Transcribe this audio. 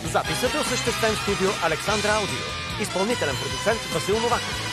Записът е осъществен в студио Александра Аудио. Изпълнителен продуцент Васил Новаков.